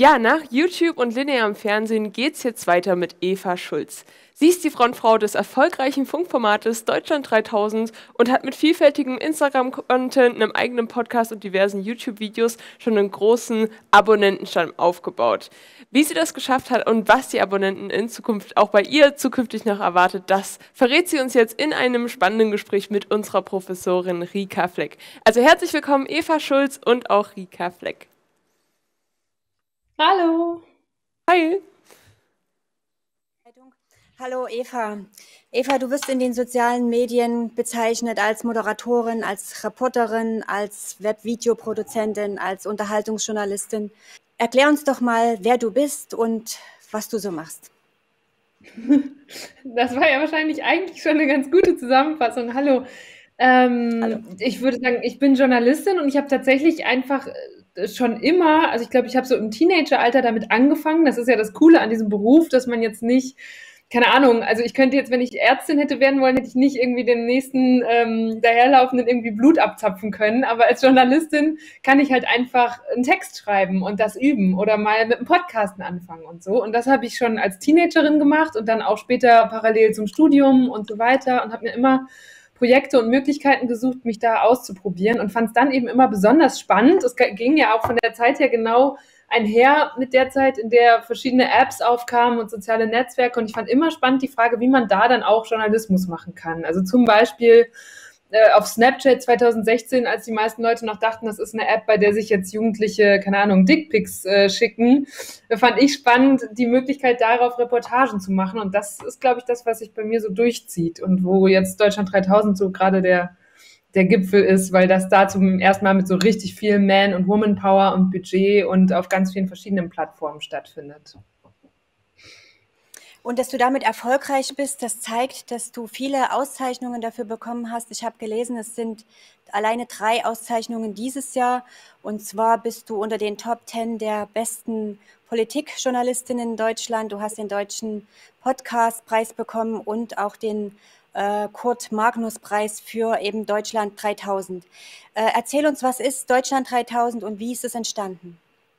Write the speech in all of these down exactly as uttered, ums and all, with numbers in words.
Ja, nach YouTube und linearem Fernsehen geht's jetzt weiter mit Eva Schulz. Sie ist die Frontfrau des erfolgreichen Funkformates Deutschland dreitausend und hat mit vielfältigem Instagram-Content, einem eigenen Podcast und diversen YouTube-Videos schon einen großen Abonnentenstamm aufgebaut. Wie sie das geschafft hat und was die Abonnenten in Zukunft auch bei ihr zukünftig noch erwartet, das verrät sie uns jetzt in einem spannenden Gespräch mit unserer Professorin Rika Fleck. Also herzlich willkommen Eva Schulz und auch Rika Fleck. Hallo. Hi. Hallo Eva. Eva, du wirst in den sozialen Medien bezeichnet als Moderatorin, als Reporterin, als Web-Video-Produzentin, als Unterhaltungsjournalistin. Erklär uns doch mal, wer du bist und was du so machst. Das war ja wahrscheinlich eigentlich schon eine ganz gute Zusammenfassung. Hallo. Ähm, Hallo. Ich würde sagen, ich bin Journalistin und ich habe tatsächlich einfach schon immer, also ich glaube, ich habe so im Teenageralter damit angefangen. Das ist ja das Coole an diesem Beruf, dass man jetzt nicht, keine Ahnung, also ich könnte jetzt, wenn ich Ärztin hätte werden wollen, hätte ich nicht irgendwie den nächsten ähm, daherlaufenden irgendwie Blut abzapfen können. Aber als Journalistin kann ich halt einfach einen Text schreiben und das üben oder mal mit einem Podcasten anfangen und so. Und das habe ich schon als Teenagerin gemacht und dann auch später parallel zum Studium und so weiter und habe mir immer Projekte und Möglichkeiten gesucht, mich da auszuprobieren und fand es dann eben immer besonders spannend. Es ging ja auch von der Zeit her genau einher mit der Zeit, in der verschiedene Apps aufkamen und soziale Netzwerke. Und ich fand immer spannend die Frage, wie man da dann auch Journalismus machen kann. Also zum Beispiel äh, auf Snapchat zwanzig sechzehn, als die meisten Leute noch dachten, das ist eine App, bei der sich jetzt Jugendliche, keine Ahnung, Dickpics äh, schicken, fand ich spannend, die Möglichkeit darauf Reportagen zu machen. Und das ist, glaube ich, das, was sich bei mir so durchzieht und wo jetzt Deutschland dreitausend so gerade der der Gipfel ist, weil das da zum ersten Mal mit so richtig viel Man- und Woman-Power und Budget und auf ganz vielen verschiedenen Plattformen stattfindet. Und dass du damit erfolgreich bist, das zeigt, dass du viele Auszeichnungen dafür bekommen hast. Ich habe gelesen, es sind alleine drei Auszeichnungen dieses Jahr. Und zwar bist du unter den Top Ten der besten Politikjournalistinnen in Deutschland. Du hast den Deutschen Podcastpreis bekommen und auch den äh, Kurt-Magnus-Preis für eben Deutschland dreitausend. Äh, erzähl uns, was ist Deutschland dreitausend und wie ist es entstanden?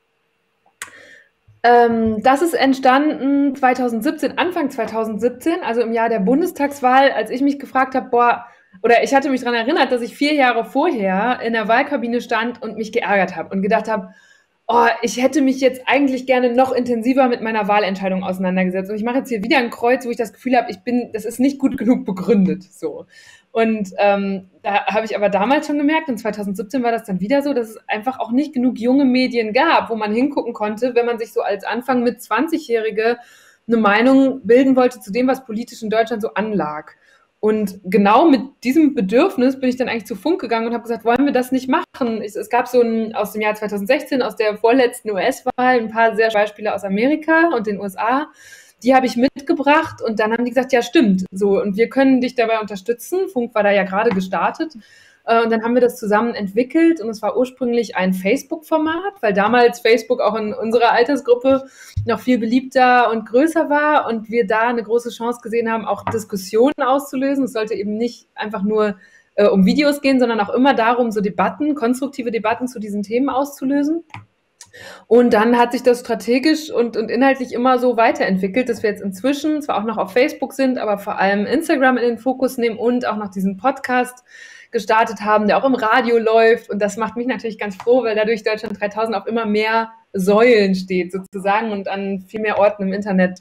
Ähm, das ist entstanden zwanzig siebzehn, Anfang zwanzig siebzehn, also im Jahr der Bundestagswahl, als ich mich gefragt habe, boah, oder ich hatte mich daran erinnert, dass ich vier Jahre vorher in der Wahlkabine stand und mich geärgert habe und gedacht habe, oh, ich hätte mich jetzt eigentlich gerne noch intensiver mit meiner Wahlentscheidung auseinandergesetzt. Und ich mache jetzt hier wieder ein Kreuz, wo ich das Gefühl habe, ich bin, das ist nicht gut genug begründet. So. Und ähm, da habe ich aber damals schon gemerkt, und zwanzig siebzehn war das dann wieder so, dass es einfach auch nicht genug junge Medien gab, wo man hingucken konnte, wenn man sich so als Anfang mit zwanzigjährige eine Meinung bilden wollte zu dem, was politisch in Deutschland so anlag. Und genau mit diesem Bedürfnis bin ich dann eigentlich zu Funk gegangen und habe gesagt, wollen wir das nicht machen? Es, es gab so ein, aus dem Jahr zwanzig sechzehn, aus der vorletzten U S-Wahl, ein paar sehr Beispiele aus Amerika und den U S A. Die habe ich mitgebracht und dann haben die gesagt, ja stimmt, so, und wir können dich dabei unterstützen. Funk war da ja gerade gestartet. Und dann haben wir das zusammen entwickelt und es war ursprünglich ein Facebook-Format, weil damals Facebook auch in unserer Altersgruppe noch viel beliebter und größer war und wir da eine große Chance gesehen haben, auch Diskussionen auszulösen. Es sollte eben nicht einfach nur äh, um Videos gehen, sondern auch immer darum, so Debatten, konstruktive Debatten zu diesen Themen auszulösen. Und dann hat sich das strategisch und, und inhaltlich immer so weiterentwickelt, dass wir jetzt inzwischen zwar auch noch auf Facebook sind, aber vor allem Instagram in den Fokus nehmen und auch noch diesen Podcast gestartet haben, der auch im Radio läuft. Und das macht mich natürlich ganz froh, weil dadurch Deutschland dreitausend auf immer mehr Säulen steht sozusagen und an viel mehr Orten im Internet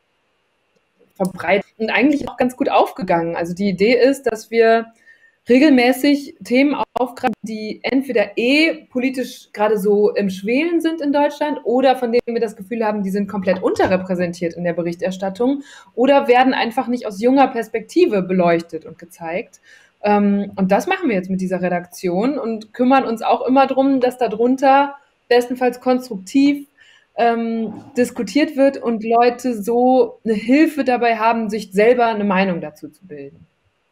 verbreitet und eigentlich auch ganz gut aufgegangen. Also die Idee ist, dass wir regelmäßig Themen aufgreifen, die entweder eh politisch gerade so im Schwelen sind in Deutschland oder von denen wir das Gefühl haben, die sind komplett unterrepräsentiert in der Berichterstattung oder werden einfach nicht aus junger Perspektive beleuchtet und gezeigt. Und das machen wir jetzt mit dieser Redaktion und kümmern uns auch immer darum, dass darunter bestenfalls konstruktiv ähm, diskutiert wird und Leute so eine Hilfe dabei haben, sich selber eine Meinung dazu zu bilden.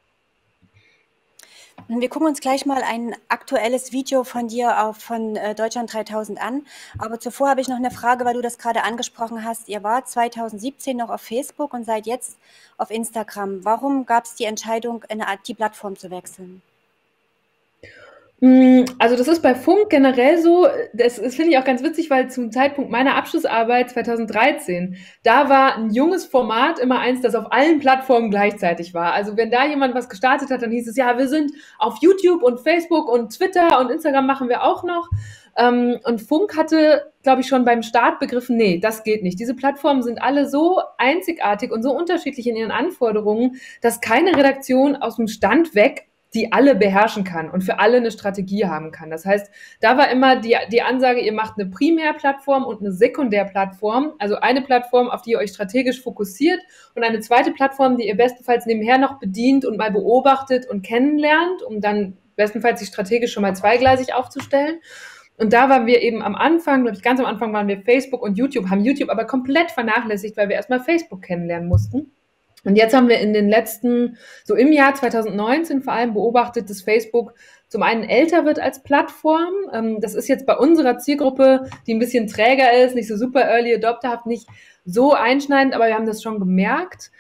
Wir gucken uns gleich mal ein aktuelles Video von dir auf von äh, Deutschland dreitausend an. Aber zuvor habe ich noch eine Frage, weil du das gerade angesprochen hast. Ihr wart zwanzig siebzehn noch auf Facebook und seid jetzt auf Instagram. Warum gab es die Entscheidung, eine Art, die Plattform zu wechseln? Also das ist bei Funk generell so, das, das finde ich auch ganz witzig, weil zum Zeitpunkt meiner Abschlussarbeit zweitausenddreizehn, da war ein junges Format immer eins, das auf allen Plattformen gleichzeitig war. Also wenn da jemand was gestartet hat, dann hieß es, ja, wir sind auf YouTube und Facebook und Twitter und Instagram machen wir auch noch. Und Funk hatte, glaube ich, schon beim Start begriffen, nee, das geht nicht. Diese Plattformen sind alle so einzigartig und so unterschiedlich in ihren Anforderungen, dass keine Redaktion aus dem Stand weg die alle beherrschen kann und für alle eine Strategie haben kann. Das heißt, da war immer die, die Ansage, ihr macht eine Primärplattform und eine Sekundärplattform, also eine Plattform, auf die ihr euch strategisch fokussiert und eine zweite Plattform, die ihr bestenfalls nebenher noch bedient und mal beobachtet und kennenlernt, um dann bestenfalls sich strategisch schon mal zweigleisig aufzustellen. Und da waren wir eben am Anfang, glaube ich, ganz am Anfang waren wir Facebook und YouTube, haben YouTube aber komplett vernachlässigt, weil wir erstmal Facebook kennenlernen mussten. Und jetzt haben wir in den letzten, so im Jahr zweitausendneunzehn vor allem beobachtet, dass Facebook zum einen älter wird als Plattform. Das ist jetzt bei unserer Zielgruppe, die ein bisschen träger ist, nicht so super early adopterhaft, nicht so einschneidend, aber wir haben das schon gemerkt.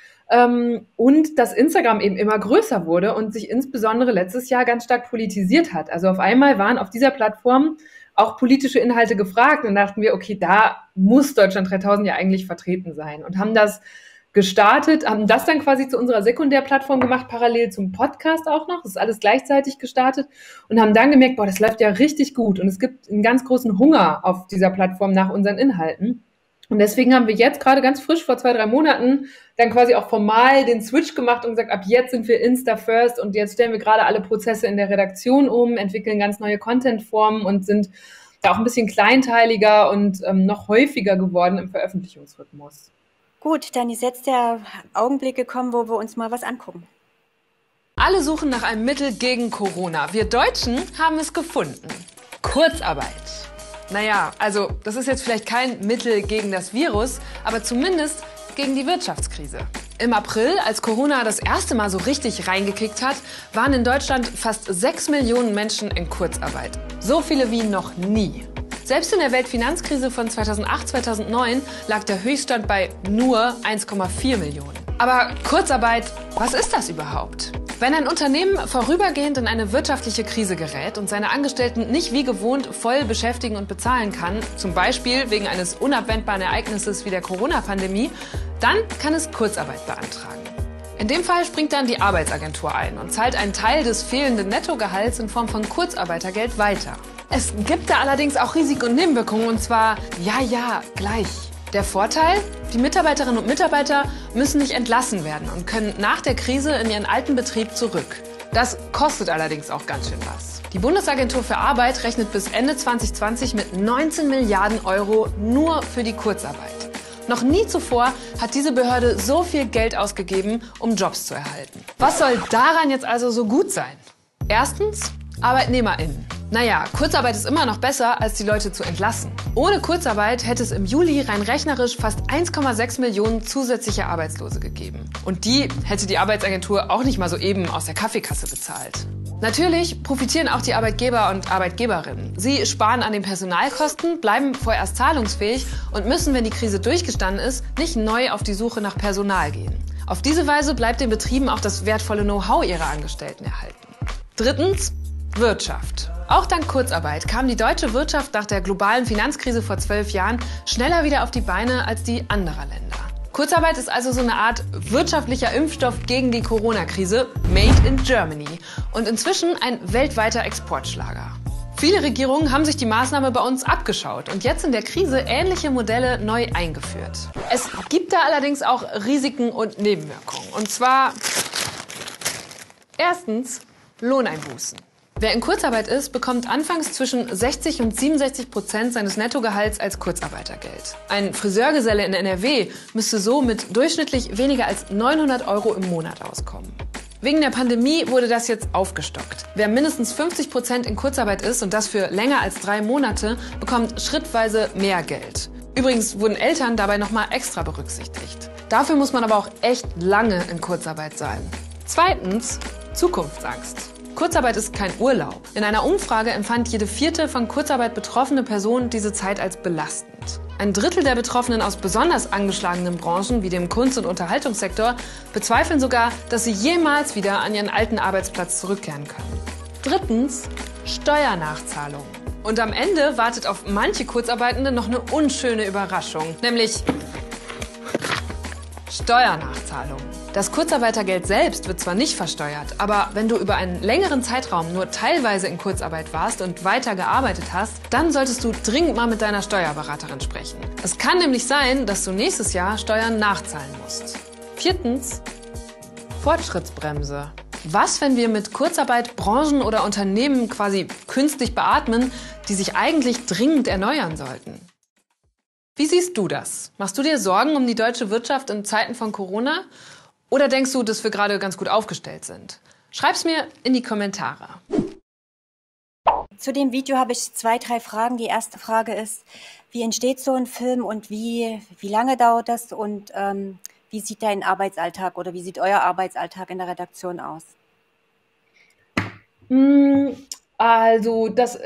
Und dass Instagram eben immer größer wurde und sich insbesondere letztes Jahr ganz stark politisiert hat. Also auf einmal waren auf dieser Plattform auch politische Inhalte gefragt und dachten wir, okay, da muss Deutschland dreitausend ja eigentlich vertreten sein und haben das gestartet, haben das dann quasi zu unserer Sekundärplattform gemacht, parallel zum Podcast auch noch. Das ist alles gleichzeitig gestartet und haben dann gemerkt, boah, das läuft ja richtig gut und es gibt einen ganz großen Hunger auf dieser Plattform nach unseren Inhalten. Und deswegen haben wir jetzt gerade ganz frisch vor zwei, drei Monaten dann quasi auch formal den Switch gemacht und gesagt, ab jetzt sind wir Insta First und jetzt stellen wir gerade alle Prozesse in der Redaktion um, entwickeln ganz neue Content-Formen und sind da auch ein bisschen kleinteiliger und ähm, noch häufiger geworden im Veröffentlichungsrhythmus. Gut, dann ist jetzt der Augenblick gekommen, wo wir uns mal was angucken. Alle suchen nach einem Mittel gegen Corona. Wir Deutschen haben es gefunden. Kurzarbeit. Naja, also das ist jetzt vielleicht kein Mittel gegen das Virus, aber zumindest gegen die Wirtschaftskrise. Im April, als Corona das erste Mal so richtig reingekickt hat, waren in Deutschland fast sechs Millionen Menschen in Kurzarbeit. So viele wie noch nie. Selbst in der Weltfinanzkrise von zweitausendacht, zweitausendneun lag der Höchststand bei nur eins Komma vier Millionen. Aber Kurzarbeit, was ist das überhaupt? Wenn ein Unternehmen vorübergehend in eine wirtschaftliche Krise gerät und seine Angestellten nicht wie gewohnt voll beschäftigen und bezahlen kann, zum Beispiel wegen eines unabwendbaren Ereignisses wie der Corona-Pandemie, dann kann es Kurzarbeit beantragen. In dem Fall springt dann die Arbeitsagentur ein und zahlt einen Teil des fehlenden Nettogehalts in Form von Kurzarbeitergeld weiter. Es gibt da allerdings auch Risiken und Nebenwirkungen und zwar, ja, ja, gleich. Der Vorteil? Die Mitarbeiterinnen und Mitarbeiter müssen nicht entlassen werden und können nach der Krise in ihren alten Betrieb zurück. Das kostet allerdings auch ganz schön was. Die Bundesagentur für Arbeit rechnet bis Ende zwanzig zwanzig mit neunzehn Milliarden Euro nur für die Kurzarbeit. Noch nie zuvor hat diese Behörde so viel Geld ausgegeben, um Jobs zu erhalten. Was soll daran jetzt also so gut sein? Erstens, ArbeitnehmerInnen. Naja, Kurzarbeit ist immer noch besser, als die Leute zu entlassen. Ohne Kurzarbeit hätte es im Juli rein rechnerisch fast eins Komma sechs Millionen zusätzliche Arbeitslose gegeben. Und die hätte die Arbeitsagentur auch nicht mal so eben aus der Kaffeekasse bezahlt. Natürlich profitieren auch die Arbeitgeber und Arbeitgeberinnen. Sie sparen an den Personalkosten, bleiben vorerst zahlungsfähig und müssen, wenn die Krise durchgestanden ist, nicht neu auf die Suche nach Personal gehen. Auf diese Weise bleibt den Betrieben auch das wertvolle Know-how ihrer Angestellten erhalten. Drittens, Wirtschaft. Auch dank Kurzarbeit kam die deutsche Wirtschaft nach der globalen Finanzkrise vor zwölf Jahren schneller wieder auf die Beine als die anderer Länder. Kurzarbeit ist also so eine Art wirtschaftlicher Impfstoff gegen die Corona-Krise, made in Germany, und inzwischen ein weltweiter Exportschlager. Viele Regierungen haben sich die Maßnahme bei uns abgeschaut und jetzt in der Krise ähnliche Modelle neu eingeführt. Es gibt da allerdings auch Risiken und Nebenwirkungen. Und zwar erstens Lohneinbußen. Wer in Kurzarbeit ist, bekommt anfangs zwischen sechzig und siebenundsechzig Prozent seines Nettogehalts als Kurzarbeitergeld. Ein Friseurgeselle in N R W müsste so mit durchschnittlich weniger als neunhundert Euro im Monat auskommen. Wegen der Pandemie wurde das jetzt aufgestockt. Wer mindestens fünfzig Prozent in Kurzarbeit ist und das für länger als drei Monate, bekommt schrittweise mehr Geld. Übrigens wurden Eltern dabei nochmal extra berücksichtigt. Dafür muss man aber auch echt lange in Kurzarbeit sein. Zweitens, Zukunftsangst. Kurzarbeit ist kein Urlaub. In einer Umfrage empfand jede vierte von Kurzarbeit betroffene Person diese Zeit als belastend. Ein Drittel der Betroffenen aus besonders angeschlagenen Branchen wie dem Kunst- und Unterhaltungssektor bezweifeln sogar, dass sie jemals wieder an ihren alten Arbeitsplatz zurückkehren können. Drittens, Steuernachzahlung. Und am Ende wartet auf manche Kurzarbeitende noch eine unschöne Überraschung, nämlich Steuernachzahlung. Das Kurzarbeitergeld selbst wird zwar nicht versteuert, aber wenn du über einen längeren Zeitraum nur teilweise in Kurzarbeit warst und weiter gearbeitet hast, dann solltest du dringend mal mit deiner Steuerberaterin sprechen. Es kann nämlich sein, dass du nächstes Jahr Steuern nachzahlen musst. Viertens, Fortschrittsbremse. Was, wenn wir mit Kurzarbeit Branchen oder Unternehmen quasi künstlich beatmen, die sich eigentlich dringend erneuern sollten? Wie siehst du das? Machst du dir Sorgen um die deutsche Wirtschaft in Zeiten von Corona? Oder denkst du, dass wir gerade ganz gut aufgestellt sind? Schreib's mir in die Kommentare. Zu dem Video habe ich zwei, drei Fragen. Die erste Frage ist, wie entsteht so ein Film und wie, wie lange dauert das und ähm, wie sieht dein Arbeitsalltag oder wie sieht euer Arbeitsalltag in der Redaktion aus? Also das,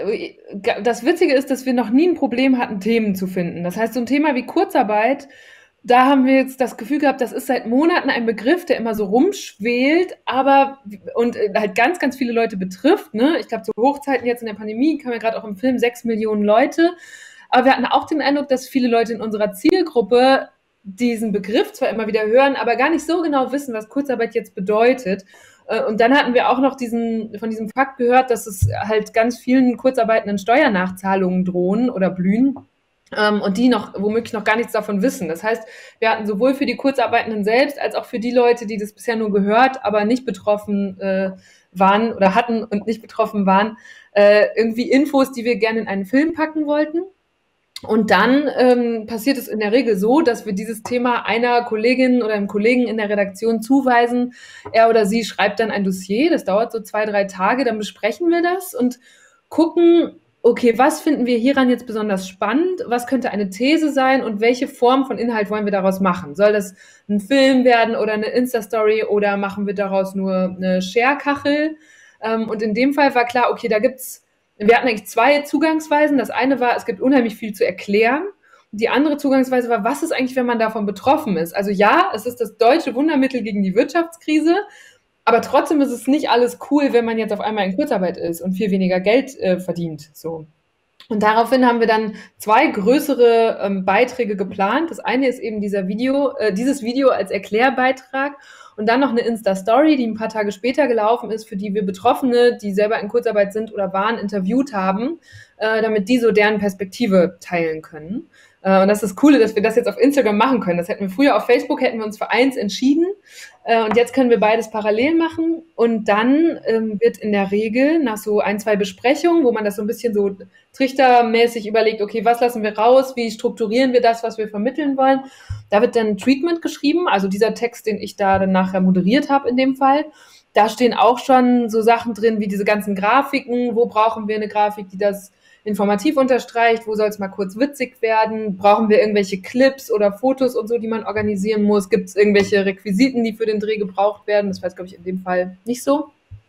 das Witzige ist, dass wir noch nie ein Problem hatten, Themen zu finden. Das heißt, so ein Thema wie Kurzarbeit, da haben wir jetzt das Gefühl gehabt, das ist seit Monaten ein Begriff, der immer so rumschwelt, aber und halt ganz, ganz viele Leute betrifft. Ne? Ich glaube, zu Hochzeiten jetzt in der Pandemie kamen ja gerade auch im Film sechs Millionen Leute. Aber wir hatten auch den Eindruck, dass viele Leute in unserer Zielgruppe diesen Begriff zwar immer wieder hören, aber gar nicht so genau wissen, was Kurzarbeit jetzt bedeutet. Und dann hatten wir auch noch diesen, von diesem Fakt gehört, dass es halt ganz vielen Kurzarbeitenden Steuernachzahlungen drohen oder blühen. Und die noch womöglich noch gar nichts davon wissen. Das heißt, wir hatten sowohl für die Kurzarbeitenden selbst als auch für die Leute, die das bisher nur gehört, aber nicht betroffen äh, waren oder hatten und nicht betroffen waren, äh, irgendwie Infos, die wir gerne in einen Film packen wollten. Und dann ähm, passiert es in der Regel so, dass wir dieses Thema einer Kollegin oder einem Kollegen in der Redaktion zuweisen. Er oder sie schreibt dann ein Dossier, das dauert so zwei, drei Tage, dann besprechen wir das und gucken, okay, was finden wir hieran jetzt besonders spannend? Was könnte eine These sein und welche Form von Inhalt wollen wir daraus machen? Soll das ein Film werden oder eine Insta-Story oder machen wir daraus nur eine Share-Kachel? Und in dem Fall war klar, okay, da gibt's, wir hatten eigentlich zwei Zugangsweisen. Das eine war, es gibt unheimlich viel zu erklären. Die andere Zugangsweise war, was ist eigentlich, wenn man davon betroffen ist? Also ja, es ist das deutsche Wundermittel gegen die Wirtschaftskrise, aber trotzdem ist es nicht alles cool, wenn man jetzt auf einmal in Kurzarbeit ist und viel weniger Geld äh, verdient. So. Und daraufhin haben wir dann zwei größere ähm, Beiträge geplant. Das eine ist eben dieser Video, äh, dieses Video als Erklärbeitrag und dann noch eine Insta-Story, die ein paar Tage später gelaufen ist, für die wir Betroffene, die selber in Kurzarbeit sind oder waren, interviewt haben, äh, damit die so deren Perspektive teilen können. Und das ist das Coole, dass wir das jetzt auf Instagram machen können. Das hätten wir früher auf Facebook, hätten wir uns für eins entschieden. Und jetzt können wir beides parallel machen. Und dann ähm, wird in der Regel nach so ein, zwei Besprechungen, wo man das so ein bisschen so trichtermäßig überlegt, okay, was lassen wir raus, wie strukturieren wir das, was wir vermitteln wollen. Da wird dann ein Treatment geschrieben, also dieser Text, den ich da dann nachher moderiert habe in dem Fall. Da stehen auch schon so Sachen drin, wie diese ganzen Grafiken. Wo brauchen wir eine Grafik, die das informativ unterstreicht, wo soll es mal kurz witzig werden, brauchen wir irgendwelche Clips oder Fotos und so, die man organisieren muss, gibt es irgendwelche Requisiten, die für den Dreh gebraucht werden, das war jetzt, glaube ich, in dem Fall nicht so.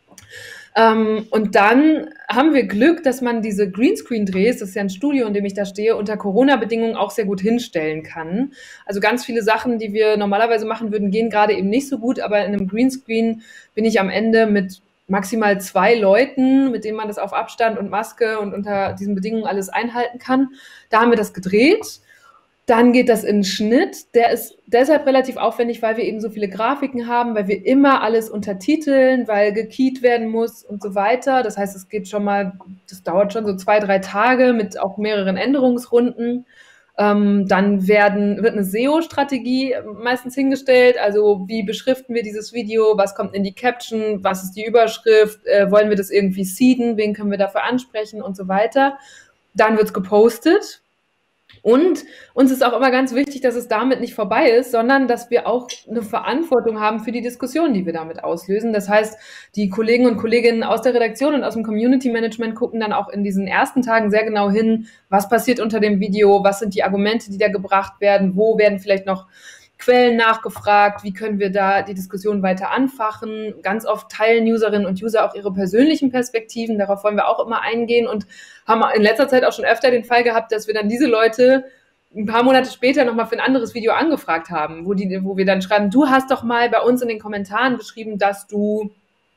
Ähm, und dann haben wir Glück, dass man diese Greenscreen-Drehs, das ist ja ein Studio, in dem ich da stehe, unter Corona-Bedingungen auch sehr gut hinstellen kann. Also ganz viele Sachen, die wir normalerweise machen würden, gehen gerade eben nicht so gut, aber in einem Greenscreen bin ich am Ende mit maximal zwei Leuten, mit denen man das auf Abstand und Maske und unter diesen Bedingungen alles einhalten kann. Da haben wir das gedreht. Dann geht das in den Schnitt. Der ist deshalb relativ aufwendig, weil wir eben so viele Grafiken haben, weil wir immer alles untertiteln, weil gekeyt werden muss und so weiter. Das heißt, es geht schon mal, das dauert schon so zwei, drei Tage mit auch mehreren Änderungsrunden. Ähm, dann werden, wird eine S E O-Strategie meistens hingestellt, also wie beschriften wir dieses Video, was kommt in die Caption, was ist die Überschrift, äh, wollen wir das irgendwie seeden, wen können wir dafür ansprechen und so weiter. Dann wird's gepostet. Und uns ist auch immer ganz wichtig, dass es damit nicht vorbei ist, sondern dass wir auch eine Verantwortung haben für die Diskussion, die wir damit auslösen. Das heißt, die Kollegen und Kolleginnen aus der Redaktion und aus dem Community Management gucken dann auch in diesen ersten Tagen sehr genau hin, was passiert unter dem Video, was sind die Argumente, die da gebracht werden, wo werden vielleicht noch Quellen nachgefragt, wie können wir da die Diskussion weiter anfachen. Ganz oft teilen Userinnen und User auch ihre persönlichen Perspektiven, darauf wollen wir auch immer eingehen und haben in letzter Zeit auch schon öfter den Fall gehabt, dass wir dann diese Leute ein paar Monate später nochmal für ein anderes Video angefragt haben, wo, die, wo wir dann schreiben, du hast doch mal bei uns in den Kommentaren geschrieben, dass du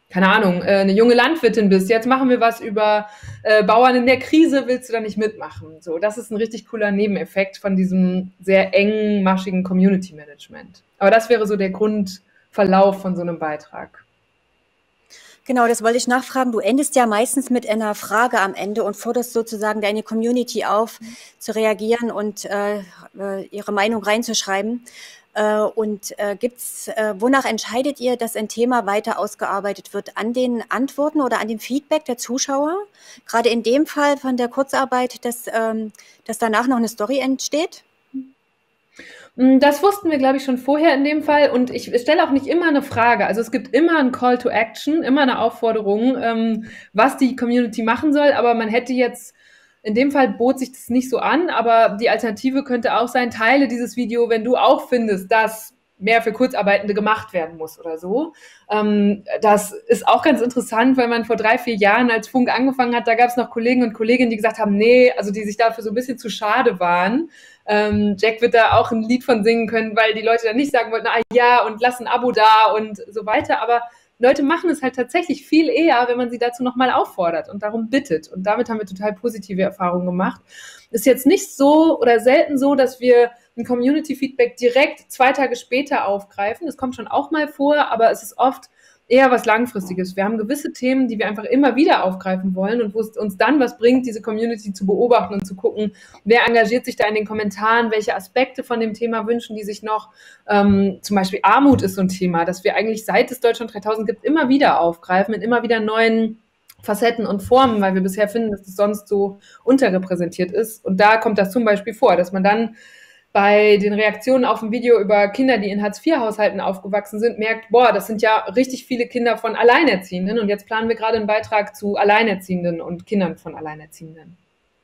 keine Ahnung, äh, eine junge Landwirtin bist, jetzt machen wir was über äh, Bauern in der Krise, willst du da nicht mitmachen? So, das ist ein richtig cooler Nebeneffekt von diesem sehr engmaschigen Community Management. Aber das wäre so der Grundverlauf von so einem Beitrag. Genau, das wollte ich nachfragen. Du endest ja meistens mit einer Frage am Ende und forderst sozusagen deine Community auf, zu reagieren und äh, ihre Meinung reinzuschreiben. Äh, und äh, gibt's, äh, wonach entscheidet ihr, dass ein Thema weiter ausgearbeitet wird? An den Antworten oder an dem Feedback der Zuschauer? Gerade in dem Fall von der Kurzarbeit, dass, ähm, dass danach noch eine Story entsteht? Das wussten wir, glaube ich, schon vorher in dem Fall. Und ich stelle auch nicht immer eine Frage. Also es gibt immer ein Call to Action, immer eine Aufforderung, ähm, was die Community machen soll. Aber man hätte jetzt, in dem Fall bot sich das nicht so an. Aber die Alternative könnte auch sein, teile dieses Video, wenn du auch findest, dass mehr für Kurzarbeitende gemacht werden muss oder so. Ähm, das ist auch ganz interessant, weil man vor drei, vier Jahren, als Funk angefangen hat, da gab es noch Kollegen und Kolleginnen, die gesagt haben, nee, also die sich dafür so ein bisschen zu schade waren. Ähm, Jack wird da auch ein Lied von singen können, weil die Leute dann nicht sagen wollten, ah ja, und lass ein Abo da und so weiter. Aber Leute machen es halt tatsächlich viel eher, wenn man sie dazu nochmal auffordert und darum bittet. Und damit haben wir total positive Erfahrungen gemacht. Ist jetzt nicht so oder selten so, dass wir ein Community-Feedback direkt zwei Tage später aufgreifen. Das kommt schon auch mal vor, aber es ist oft eher was Langfristiges. Wir haben gewisse Themen, die wir einfach immer wieder aufgreifen wollen und wo es uns dann was bringt, diese Community zu beobachten und zu gucken, wer engagiert sich da in den Kommentaren, welche Aspekte von dem Thema wünschen die sich noch. Ähm, zum Beispiel Armut ist so ein Thema, das wir eigentlich seit es Deutschland dreitausend gibt, immer wieder aufgreifen, in immer wieder neuen Facetten und Formen, weil wir bisher finden, dass das sonst so unterrepräsentiert ist. Und da kommt das zum Beispiel vor, dass man dann bei den Reaktionen auf ein Video über Kinder, die in Hartz vier Haushalten aufgewachsen sind, merkt, boah, das sind ja richtig viele Kinder von Alleinerziehenden und jetzt planen wir gerade einen Beitrag zu Alleinerziehenden und Kindern von Alleinerziehenden.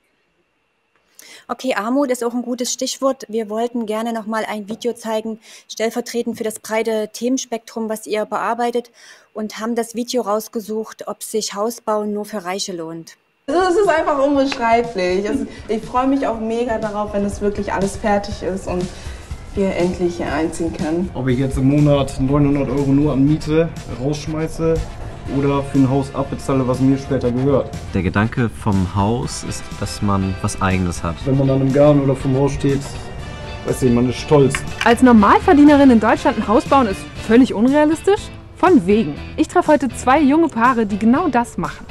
Okay, Armut ist auch ein gutes Stichwort. Wir wollten gerne nochmal ein Video zeigen, stellvertretend für das breite Themenspektrum, was ihr bearbeitet, und haben das Video rausgesucht, ob sich Hausbauen nur für Reiche lohnt. Es ist einfach unbeschreiblich. Also ich freue mich auch mega darauf, wenn es wirklich alles fertig ist und wir endlich hier einziehen können. Ob ich jetzt im Monat neunhundert Euro nur an Miete rausschmeiße oder für ein Haus abbezahle, was mir später gehört. Der Gedanke vom Haus ist, dass man was Eigenes hat. Wenn man dann im Garten oder vom Haus steht, weiß ich, man ist stolz. Als Normalverdienerin in Deutschland ein Haus bauen ist völlig unrealistisch? Von wegen. Ich treffe heute zwei junge Paare, die genau das machen.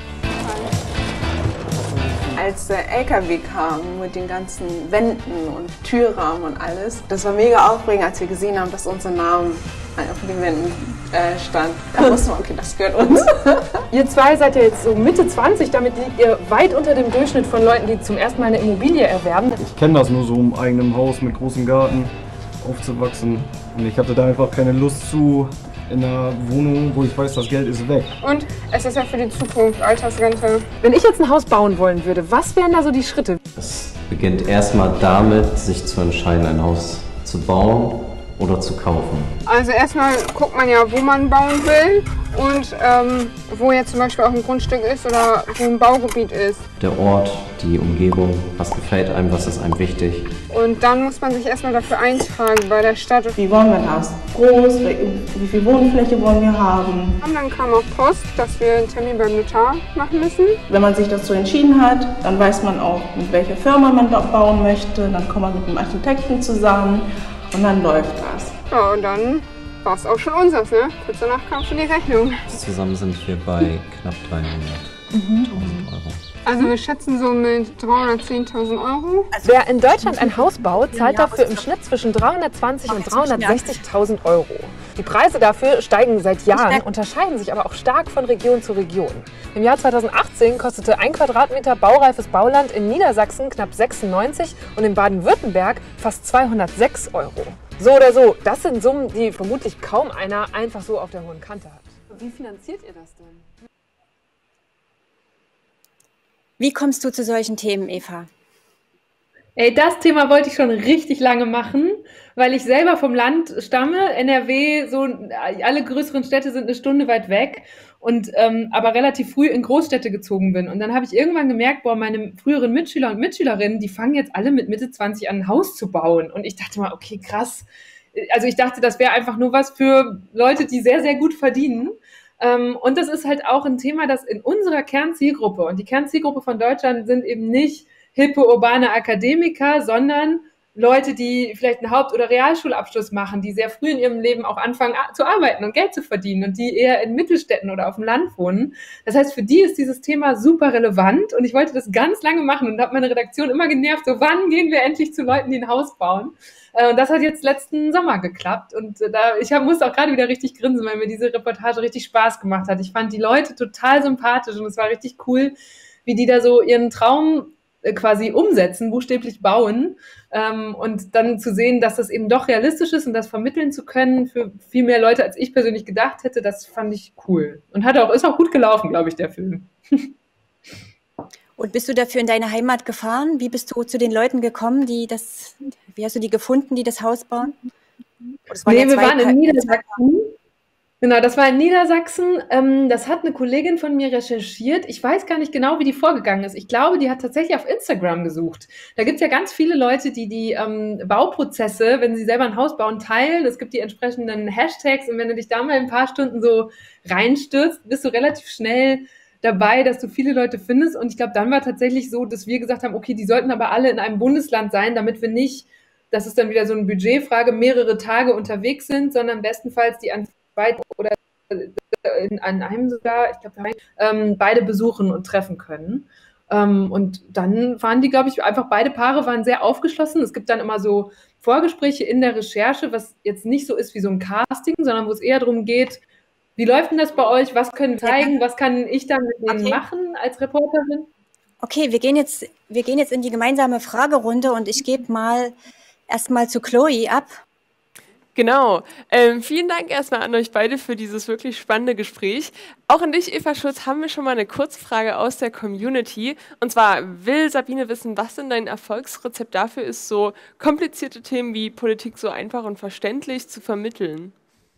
Als der L K W kam mit den ganzen Wänden und Türrahmen und alles, das war mega aufregend, als wir gesehen haben, dass unser Name auf den Wänden äh, stand. Da wussten wir, okay, das gehört uns. Ihr zwei seid ja jetzt so Mitte zwanzig, damit liegt ihr weit unter dem Durchschnitt von Leuten, die zum ersten Mal eine Immobilie erwerben. Ich kenne das nur so im eigenen Haus mit großem Garten aufzuwachsen und ich hatte da einfach keine Lust zu, in einer Wohnung, wo ich weiß, das Geld ist weg. Und es ist ja für die Zukunft, Altersrente. Wenn ich jetzt ein Haus bauen wollen würde, was wären da so die Schritte? Es beginnt erstmal damit, sich zu entscheiden, ein Haus zu bauen oder zu kaufen. Also erstmal guckt man ja, wo man bauen will und ähm, wo jetzt zum Beispiel auch ein Grundstück ist oder wo ein Baugebiet ist. Der Ort, die Umgebung, was gefällt einem, was ist einem wichtig. Und dann muss man sich erstmal dafür eintragen bei der Stadt. Wie wollen wir das? Groß, wie viel Wohnfläche wollen wir haben? Und dann kam auch Post, dass wir einen Termin beim Notar machen müssen. Wenn man sich dazu entschieden hat, dann weiß man auch, mit welcher Firma man bauen möchte. Dann kommt man mit dem Architekten zusammen und dann läuft das. Ja, und dann war es auch schon unseres, ne? Kurz danach kam schon die Rechnung. Zusammen sind wir bei knapp dreihunderttausend Euro. Also wir schätzen so mit dreihundertzehntausend Euro. Wer in Deutschland ein Haus baut, zahlt dafür im Schnitt zwischen dreihundertzwanzig und dreihundertsechzigtausend Euro. Die Preise dafür steigen seit Jahren, unterscheiden sich aber auch stark von Region zu Region. Im Jahr zweitausendachtzehn kostete ein Quadratmeter baureifes Bauland in Niedersachsen knapp sechsundneunzig und in Baden-Württemberg fast zweihundertsechs Euro. So oder so, das sind Summen, die vermutlich kaum einer einfach so auf der hohen Kante hat. Wie finanziert ihr das denn? Wie kommst du zu solchen Themen, Eva? Ey, das Thema wollte ich schon richtig lange machen, weil ich selber vom Land stamme. N R W, so alle größeren Städte sind eine Stunde weit weg und ähm, aber relativ früh in Großstädte gezogen bin. Und dann habe ich irgendwann gemerkt, boah, meine früheren Mitschüler und Mitschülerinnen, die fangen jetzt alle mit Mitte zwanzig an, ein Haus zu bauen. Und ich dachte mal, okay, krass. Also ich dachte, das wäre einfach nur was für Leute, die sehr, sehr gut verdienen. Ähm, und das ist halt auch ein Thema, das in unserer Kernzielgruppe, und die Kernzielgruppe von Deutschland sind eben nicht hippe, urbane Akademiker, sondern Leute, die vielleicht einen Haupt- oder Realschulabschluss machen, die sehr früh in ihrem Leben auch anfangen zu arbeiten und Geld zu verdienen und die eher in Mittelstädten oder auf dem Land wohnen. Das heißt, für die ist dieses Thema super relevant und ich wollte das ganz lange machen und habe meine Redaktion immer genervt, so wann gehen wir endlich zu Leuten, die ein Haus bauen? Und das hat jetzt letzten Sommer geklappt und da, ich hab, musste auch gerade wieder richtig grinsen, weil mir diese Reportage richtig Spaß gemacht hat. Ich fand die Leute total sympathisch und es war richtig cool, wie die da so ihren Traum quasi umsetzen, buchstäblich bauen ähm, und dann zu sehen, dass das eben doch realistisch ist und das vermitteln zu können für viel mehr Leute, als ich persönlich gedacht hätte, das fand ich cool. Und hat auch, ist auch gut gelaufen, glaube ich, der Film. Und bist du dafür in deine Heimat gefahren? Wie bist du zu den Leuten gekommen, die das, wie hast du die gefunden, die das Haus bauen? Das waren nee, ja wir waren in Niedersachsen. Genau, das war in Niedersachsen. Ähm, das hat eine Kollegin von mir recherchiert. Ich weiß gar nicht genau, wie die vorgegangen ist. Ich glaube, die hat tatsächlich auf Instagram gesucht. Da gibt es ja ganz viele Leute, die die ähm, Bauprozesse, wenn sie selber ein Haus bauen, teilen. Es gibt die entsprechenden Hashtags und wenn du dich da mal ein paar Stunden so reinstürzt, bist du relativ schnell dabei, dass du viele Leute findest. Und ich glaube, dann war tatsächlich so, dass wir gesagt haben, okay, die sollten aber alle in einem Bundesland sein, damit wir nicht, das ist dann wieder so eine Budgetfrage, mehrere Tage unterwegs sind, sondern bestenfalls die an zwei oder in, an einem sogar, ich glaube, ähm, beide besuchen und treffen können. Ähm, und dann waren die, glaube ich, einfach beide Paare waren sehr aufgeschlossen. Es gibt dann immer so Vorgespräche in der Recherche, was jetzt nicht so ist wie so ein Casting, sondern wo es eher darum geht, wie läuft denn das bei euch? Was können wir zeigen? Was kann ich dann mit denen okay. machen als Reporterin? Okay, wir gehen jetzt, wir gehen jetzt in die gemeinsame Fragerunde und ich gebe mal erstmal zu Chloe ab. Genau. Ähm, vielen Dank erstmal an euch beide für dieses wirklich spannende Gespräch. Auch an dich, Eva Schulz, haben wir schon mal eine Kurzfrage aus der Community. Und zwar will Sabine wissen, was denn dein Erfolgsrezept dafür ist, so komplizierte Themen wie Politik so einfach und verständlich zu vermitteln.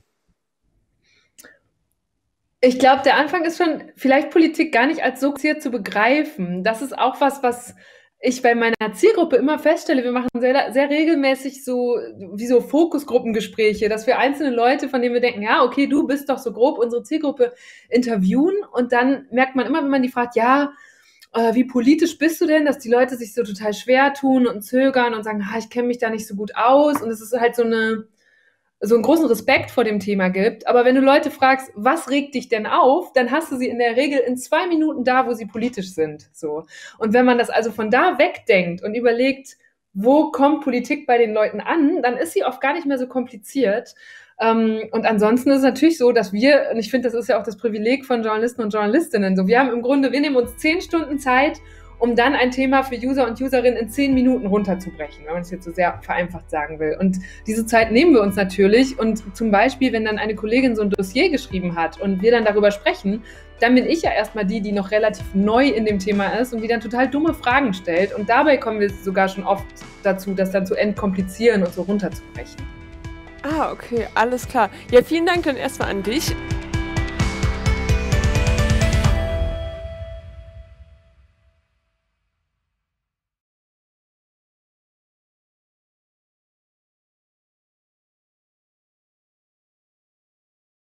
Ich glaube, der Anfang ist schon, vielleicht Politik gar nicht als so kompliziert zu begreifen. Das ist auch was, was ich bei meiner Zielgruppe immer feststelle. Wir machen sehr, sehr regelmäßig so, wie so Fokusgruppengespräche, dass wir einzelne Leute, von denen wir denken, ja, okay, du bist doch so grob unsere Zielgruppe, interviewen. Und dann merkt man immer, wenn man die fragt, ja, äh, wie politisch bist du denn, dass die Leute sich so total schwer tun und zögern und sagen, ah, ich kenne mich da nicht so gut aus. Und es ist halt so eine, so einen großen Respekt vor dem Thema gibt. Aber wenn du Leute fragst, was regt dich denn auf, dann hast du sie in der Regel in zwei Minuten da, wo sie politisch sind. So. Und wenn man das also von da wegdenkt und überlegt, wo kommt Politik bei den Leuten an, dann ist sie oft gar nicht mehr so kompliziert. Und ansonsten ist es natürlich so, dass wir, und ich finde, das ist ja auch das Privileg von Journalisten und Journalistinnen, so wir haben im Grunde, wir nehmen uns zehn Stunden Zeit, um dann ein Thema für User und Userinnen in zehn Minuten runterzubrechen, wenn man es jetzt so sehr vereinfacht sagen will. Und diese Zeit nehmen wir uns natürlich. Und zum Beispiel, wenn dann eine Kollegin so ein Dossier geschrieben hat und wir dann darüber sprechen, dann bin ich ja erstmal die, die noch relativ neu in dem Thema ist und die dann total dumme Fragen stellt. Und dabei kommen wir sogar schon oft dazu, das dann zu entkomplizieren und so runterzubrechen. Ah, okay, alles klar. Ja, vielen Dank dann erstmal an dich.